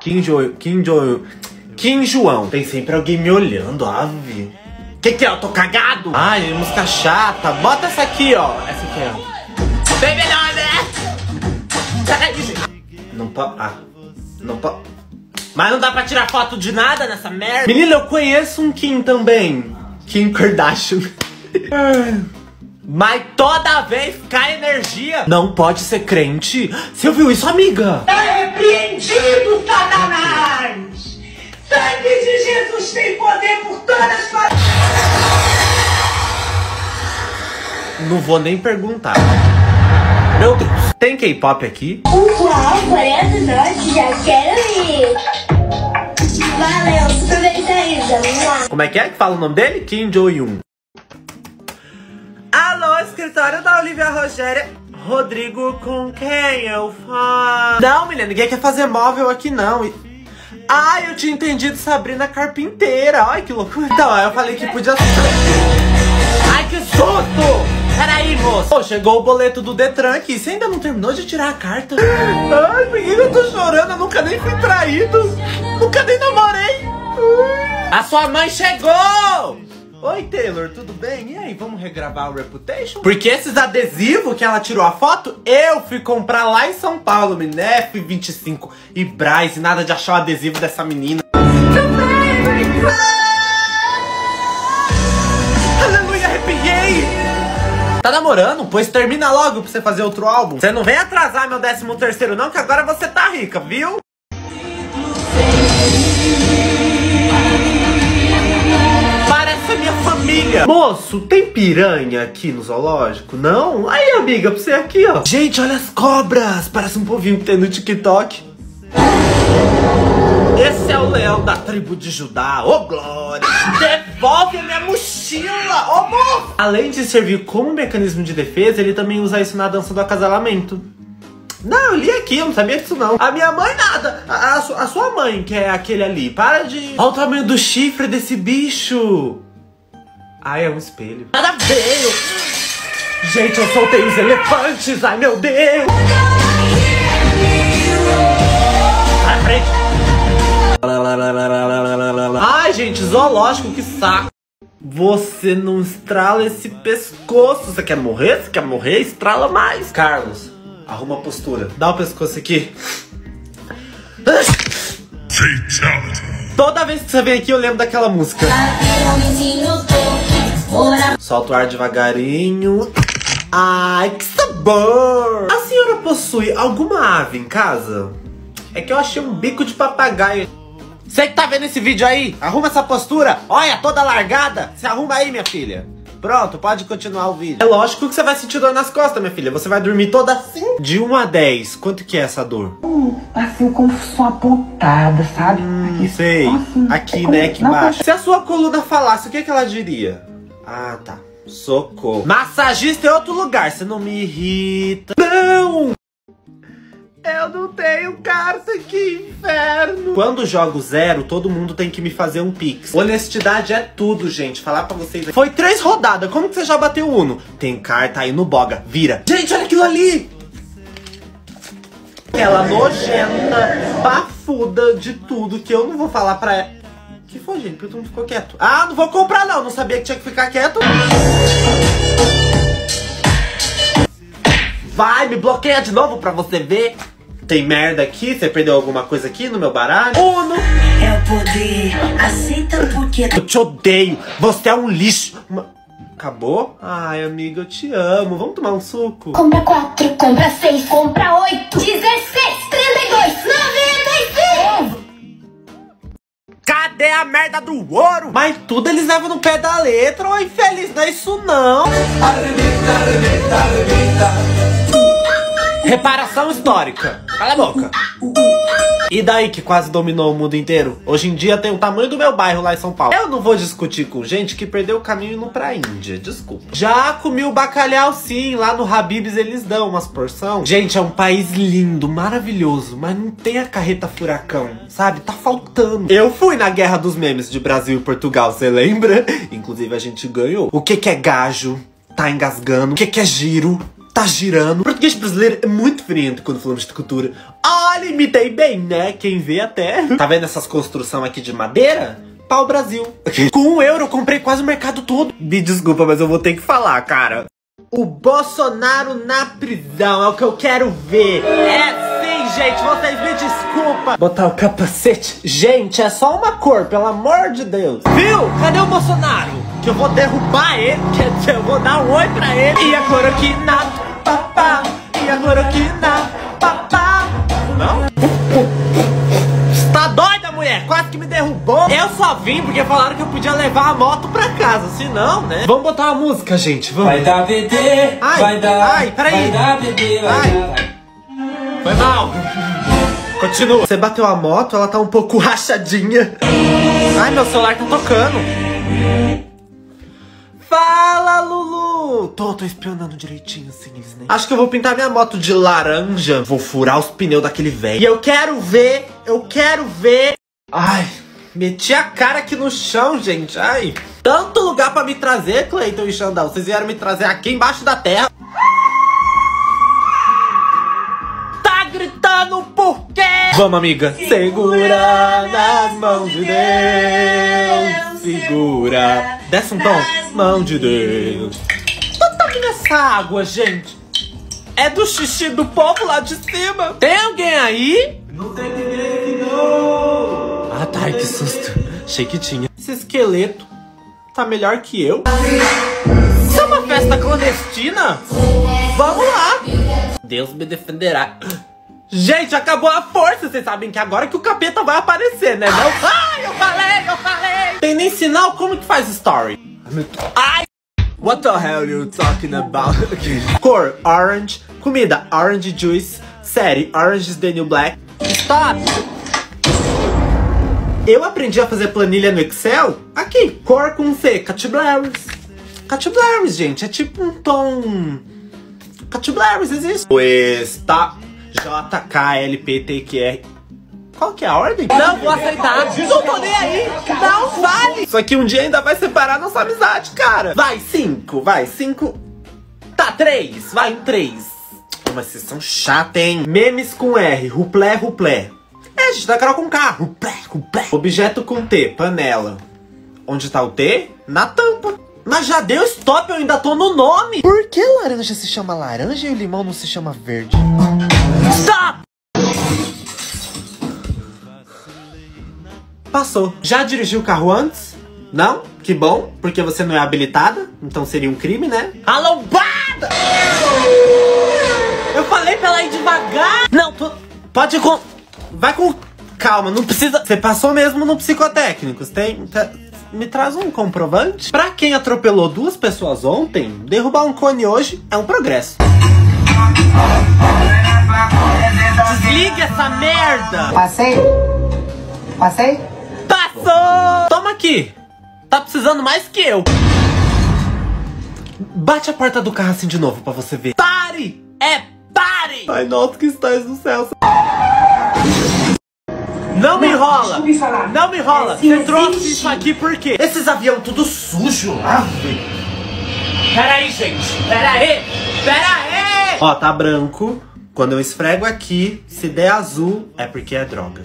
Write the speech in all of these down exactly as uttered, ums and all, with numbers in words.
Kim Jo... Kim Jo... Kim João. Tem sempre alguém me olhando, ave. Que que é? Eu tô cagado? Ai, música chata. Bota essa aqui, ó. Essa aqui, ó. Bem melhor, né? Peraí, gente. Não pode... Ah. Não pode... Mas não dá pra tirar foto de nada nessa merda. Menina, eu conheço um Kim também. Kim Kardashian. Mas toda vez cai energia. Não pode ser crente. Você ouviu isso, amiga? Tá repreendido, Satanás! Sangue de Jesus tem poder por todas as partes. Não vou nem perguntar. Meu Deus. Tem K-pop aqui? Uau, Coreia do Norte, já quero ir. Valeu, super bem saída. Como é que é que fala o nome dele? Kim Jo-young. Alô, escritório da Olivia Rogéria. Rodrigo, com quem eu falo? Não, menina, ninguém quer fazer móvel aqui, não. E... Ai, eu tinha entendido Sabrina Carpinteira. Ai, que loucura. Então, aí eu falei que podia ser. Ai, que susto! Peraí, moço. Oh, chegou o boleto do Detran aqui. Você ainda não terminou de tirar a carta? Ai, por que eu tô chorando? Eu nunca nem fui traído. Nunca nem namorei. A sua mãe chegou! Oi, Taylor, tudo bem? E aí, vamos regravar o Reputation? Porque esses adesivos que ela tirou a foto, eu fui comprar lá em São Paulo, menina. F vinte e cinco e Braz, e nada de achar o adesivo dessa menina. Aleluia, arrepiei! Tá namorando? Pois termina logo pra você fazer outro álbum. Você não vem atrasar meu décimo terceiro não, que agora você tá rica, viu? Minha família. Moço, tem piranha aqui no zoológico? Não? Aí, amiga, pra você aqui, ó. Gente, olha as cobras. Parece um povinho que tem no TikTok. Esse é o leão da tribo de Judá. Ô, glória. Devolve a minha mochila. Ô, moço. Além de servir como mecanismo de defesa, ele também usa isso na dança do acasalamento. Não, eu li aqui, eu não sabia disso não. A minha mãe nada. A, a, a sua mãe, que é aquele ali. Para de... Olha o tamanho do chifre desse bicho. Ai, é um espelho. Nada a ver. Gente, eu soltei os elefantes. Ai, meu Deus. Vai pra frente. Ai, gente, zoológico, que saco. Você não estrala esse pescoço. Você quer morrer? Você quer morrer? Estrala mais. Carlos, arruma a postura. Dá o pescoço aqui. Fatality. Toda vez que você vem aqui eu lembro daquela música. Solta o ar devagarinho. Ai, que sabor! A senhora possui alguma ave em casa? É que eu achei um bico de papagaio. Você que tá vendo esse vídeo aí, arruma essa postura. Olha, toda largada. Se arruma aí, minha filha. Pronto, pode continuar o vídeo. É lógico que você vai sentir dor nas costas, minha filha. Você vai dormir toda assim. De um a dez, quanto que é essa dor? Hum, assim, como se fosse uma pontada, sabe? Hum, aqui, sei. Assim, aqui, como, né, aqui não, embaixo. Se a sua coluna falasse, o que, que ela diria? Ah, tá. Socorro. Massagista é outro lugar, você não me irrita. Não! Eu não tenho carta, que inferno. Quando jogo zero, todo mundo tem que me fazer um pix. Honestidade é tudo, gente. Falar pra vocês. Foi três rodadas, como que você já bateu uno? Tem carta aí no boga, vira. Gente, olha aquilo ali. Aquela nojenta, bafuda de tudo que eu não vou falar pra ela. Que foi, gente? Porque todo mundo ficou quieto. Ah, não vou comprar não, não sabia que tinha que ficar quieto. Vai, me bloqueia de novo pra você ver. Tem merda aqui? Você perdeu alguma coisa aqui no meu baralho? Uno! É o poder, aceita porque... Eu te odeio, você é um lixo. Uma... Acabou? Ai, amiga, eu te amo. Vamos tomar um suco? Compra quatro, compra seis, compra oito, dezesseis, trinta e dois, noventa e cinco. Cadê a merda do ouro? Mas tudo eles levam no pé da letra. Ô, infeliz, não é isso não. Arrebita, arrebita, arrebita. Reparação histórica. Cala a boca. E daí que quase dominou o mundo inteiro? Hoje em dia tem o tamanho do meu bairro lá em São Paulo. Eu não vou discutir com gente que perdeu o caminho indo pra Índia, desculpa. Já comi o bacalhau sim, lá no Habib's eles dão umas porção. Gente, é um país lindo, maravilhoso, mas não tem a carreta furacão, sabe? Tá faltando. Eu fui na Guerra dos Memes de Brasil e Portugal, você lembra? Inclusive a gente ganhou. O que que é gajo? Tá engasgando. O que que é giro? Tá girando. O português brasileiro é muito friento quando falamos de cultura. Ai, Olha, imitei bem, né? Quem vê até. Tá vendo essas construções aqui de madeira? Pau Brasil. Com um euro eu comprei quase o mercado todo. Me desculpa, mas eu vou ter que falar, cara. O Bolsonaro na prisão é o que eu quero ver. É sim, gente, vocês me desculpam. Botar o capacete. Gente, é só uma cor, pelo amor de Deus. Viu? Cadê o Bolsonaro? Que eu vou derrubar ele, quer dizer, eu vou dar um oi pra ele. E a cloroquina, papá. E a cloroquina, papá. Não? Tá doida, mulher? Quase que me derrubou. Eu só vim porque falaram que eu podia levar a moto pra casa. Se não, né? Vamos botar uma música, gente. Vamos. Vai dar B D, Ai, vai dar. ai, peraí. Vai dar B D, vai Ai. dar. Foi mal. Continua. Você bateu a moto, ela tá um pouco rachadinha. Ai, meu celular tá tocando. Fala, Lulu! Tô, tô espionando direitinho, assim, eles nem... Acho que eu vou pintar minha moto de laranja. Vou furar os pneus daquele velho. E eu quero ver, eu quero ver... Ai, meti a cara aqui no chão, gente. Ai, tanto lugar pra me trazer, Cleiton e Xandão. Vocês vieram me trazer aqui embaixo da terra. Tá gritando por quê? Vamos, amiga. Segura nas mãos de Deus. Segura. Desce um tom. Mão de Deus. Não tá vindo essa água, gente. É do xixi do povo lá de cima. Tem alguém aí? Não tem ninguém aqui, não. Ah, tá. Ai, que susto. Achei que tinha. Esse esqueleto tá melhor que eu. Isso é uma festa clandestina? Vamos lá. Deus me defenderá. Gente, acabou a força. Vocês sabem que agora que o capeta vai aparecer, né? Não? Ai, eu falei, eu falei. Tem nem sinal? Como que faz story? Ai! What the hell are you talking about? Cor, orange. Comida, orange juice. Série, Orange is the New Black. Stop! Eu aprendi a fazer planilha no Excel aqui. Cor com C, Catiblares. Catiblares, gente, é tipo um tom... Catiblares, existe. Está J K L P T Q R. Qual que é a ordem? Não vou aceitar. Não tô nem aí. Não vale. Isso aqui um dia ainda vai separar nossa amizade, cara. Vai, cinco. Vai, cinco. Tá, três. Vai, um três. Mas vocês são chatos, hein? Memes com R. Ruplé, ruplé. É, gente, dá Carol com K. Ruplé, ruplé. Objeto com T. Panela. Onde tá o T? Na tampa. Mas já deu stop, eu ainda tô no nome. Por que laranja se chama laranja e o limão não se chama verde? Stop! Passou. Já dirigiu o carro antes? Não? Que bom, porque você não é habilitada. Então seria um crime, né? Alombada! Eu falei pra ela ir devagar. Não, tô... pode ir com... Vai com calma, não precisa... Você passou mesmo no psicotécnicos. Tem... Tá... Me traz um comprovante. Pra quem atropelou duas pessoas ontem, derrubar um cone hoje é um progresso. Desliga essa merda! Passei? Passei? Passou! Toma aqui. Tá precisando mais que eu. Bate a porta do carro assim de novo pra você ver. Pare! É pare! Ai, nossa, que estás no céu. Não me enrola! Não me enrola! Você trouxe isso aqui por quê? Esses aviões tudo sujo. Pera aí, gente. Pera aí. Pera aí. Ó, tá branco. Quando eu esfrego aqui, se der azul, é porque é droga.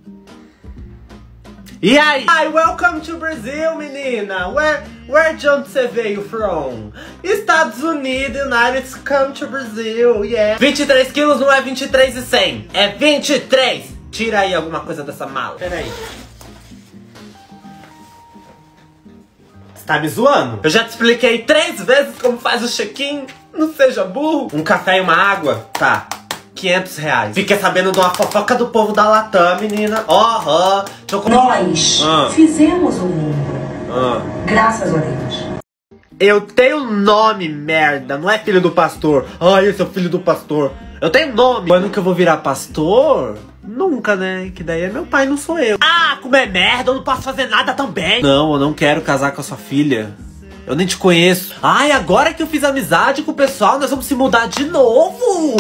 E aí? Hi, welcome to Brazil, menina. Where, where de onde você veio from? Estados Unidos, United, come to Brazil, yeah. vinte e três quilos não é vinte e três e cem, é vinte e três. Tira aí alguma coisa dessa mala. Pera aí. Você tá me zoando? Eu já te expliquei três vezes como faz o check-in. Não seja burro. Um café e uma água? Tá. quinhentos reais. Fica sabendo de uma fofoca do povo da Latam, menina. Ó, oh, oh. Nós ah. fizemos o mundo. Ah. Graças a Deus. Eu tenho nome, merda. Não é filho do pastor. Ai, esse é o filho do pastor. Eu tenho nome. Quando que eu vou virar pastor? Nunca, né? Que daí é meu pai, não sou eu. Ah, como é merda, eu não posso fazer nada também. Não, eu não quero casar com a sua filha. Eu nem te conheço. Ai, agora que eu fiz amizade com o pessoal, nós vamos se mudar de novo.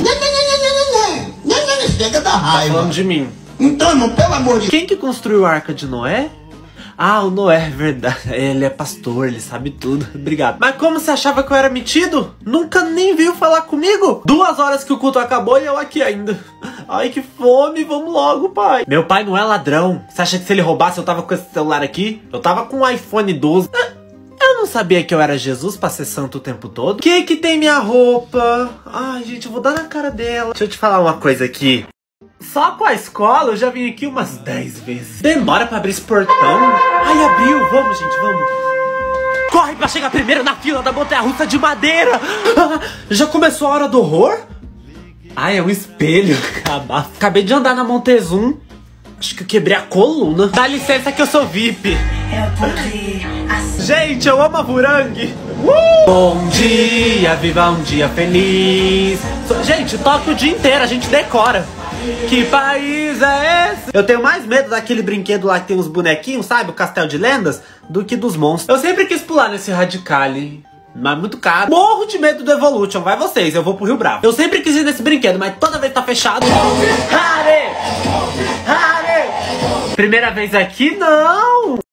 Chega da raiva. Tá falando de mim. Então, não, pelo amor de... Quem que construiu a Arca de Noé? Ah, o Noé, é verdade. Ele é pastor, ele sabe tudo. Obrigado. Mas como você achava que eu era metido? Nunca nem veio falar comigo? Duas horas que o culto acabou e eu aqui ainda. Ai, que fome, vamos logo, pai. Meu pai não é ladrão. Você acha que se ele roubasse eu tava com esse celular aqui? Eu tava com um iPhone doze. Eu não sabia que eu era Jesus pra ser santo o tempo todo. O que que tem minha roupa? Ai, gente, eu vou dar na cara dela. Deixa eu te falar uma coisa aqui. Só com a escola eu já vim aqui umas dez vezes. Demora pra abrir esse portão? Ai, abriu. Vamos, gente, vamos. Corre pra chegar primeiro na fila da montanha-russa de madeira. Ah, já começou a hora do horror? Ai, é um espelho. Acabei de andar na Montezum. Acho que eu quebrei a coluna. Dá licença que eu sou V I P. Gente, eu amo a Vurangue. Uh! Bom dia, viva um dia feliz. Gente, toca o dia inteiro, a gente decora. Que país é esse? Eu tenho mais medo daquele brinquedo lá que tem uns bonequinhos, sabe? O Castelo de Lendas, do que dos monstros. Eu sempre quis pular nesse Radicale, mas muito caro. Morro de medo do Evolution, vai vocês, eu vou pro Rio Bravo. Eu sempre quis ir nesse brinquedo, mas toda vez tá fechado. Hare! Hare! Primeira vez aqui, não!